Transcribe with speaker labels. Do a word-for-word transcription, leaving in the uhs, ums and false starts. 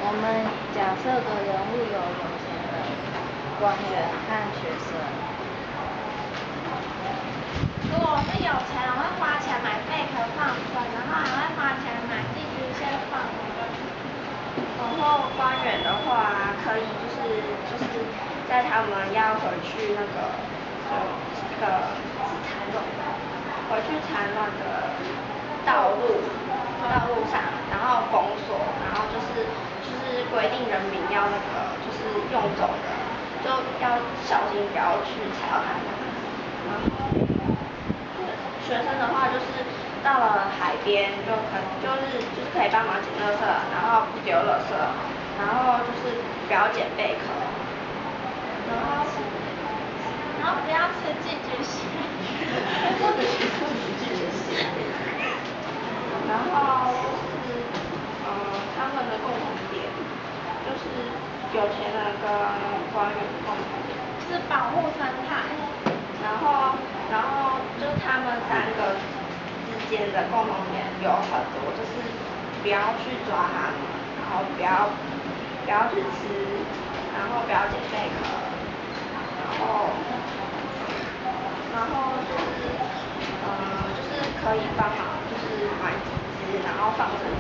Speaker 1: 我们假设的人物有有钱人、官员和学生。
Speaker 2: 如果我是有钱人，我会花钱买贝壳放生，然后还会花钱买寄居蟹放。
Speaker 3: 然后官员的话，可以就是就是在他们要回去那个呃那个产卵，回去产卵的道路道路上，然后封锁，然后就是就是规定人民要那个就是用走的，就要小心不要去踩到他们。然后学生的话就是到了海边就可就是就是可以帮忙捡垃圾，然后不丢垃圾，然后就是不要捡贝壳，然后
Speaker 2: 然后不要吃寄居蟹。
Speaker 3: 然后就是呃他们的共同点就是有钱人跟官员的共同点
Speaker 2: 是保护生态。
Speaker 3: 然后然后就他们三个之间的共同点有很多，就是不要去抓它们，然后不要不要去吃，然后不要捡贝壳，然后然后就是呃就是可以帮忙就是买几只，然后放成